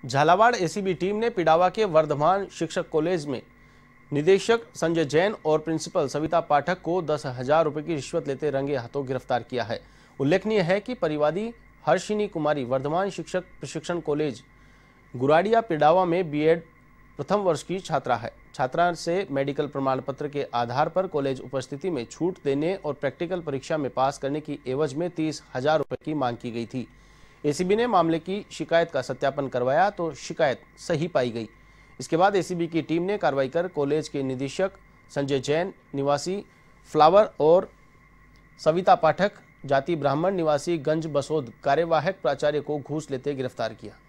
Jhalawar ACB team ने पिडावा के वर्धमान शिक्षक कॉलेज में निदेशक संजय जैन और प्रिंसिपल सविता पाठक को 10,000 रुपए की रिश्वत लेते रंगे हाथों गिरफ्तार किया है। उल्लेखनीय है कि परिवादी हर्षिनी कुमारी वर्धमान शिक्षक प्रशिक्षण कॉलेज गुराड़िया पिडावा में बीएड प्रथम वर्ष की छात्रा है। छात्रा से मेडिकल प्रमाण पत्र के आधार पर कॉलेज उपस्थिति में छूट देने और प्रैक्टिकल परीक्षा में पास करने की एवज में 30,000 रुपए की मांग की गई थी। एसीबी ने मामले की शिकायत का सत्यापन करवाया तो शिकायत सही पाई गई। इसके बाद एसीबी की टीम ने कार्रवाई कर कॉलेज के निदेशक संजय जैन निवासी फ्लावर और सविता पाठक जाति ब्राह्मण निवासी गंज बसोद कार्यवाहक प्राचार्य को घूस लेते गिरफ्तार किया।